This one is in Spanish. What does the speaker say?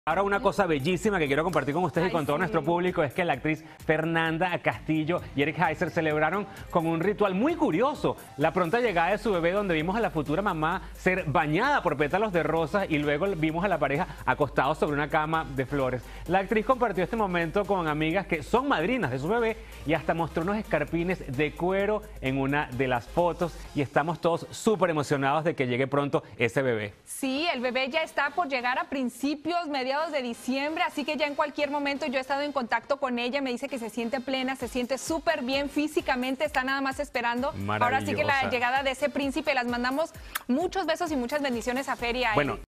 Ahora una cosa bellísima que quiero compartir con ustedes y con todo nuestro público es que la actriz Fernanda Castillo y Eric Heiser celebraron con un ritual muy curioso la pronta llegada de su bebé, donde vimos a la futura mamá ser bañada por pétalos de rosas y luego vimos a la pareja acostados sobre una cama de flores. La actriz compartió este momento con amigas que son madrinas de su bebé y hasta mostró unos escarpines de cuero en una de las fotos, y estamos todos súper emocionados de que llegue pronto ese bebé. Sí, el bebé ya está por llegar a mediados de diciembre, así que ya en cualquier momento. Yo he estado en contacto con ella, me dice que se siente plena, se siente súper bien físicamente, está nada más esperando. Ahora sí que la llegada de ese príncipe. Las mandamos muchos besos y muchas bendiciones a Feria. Bueno,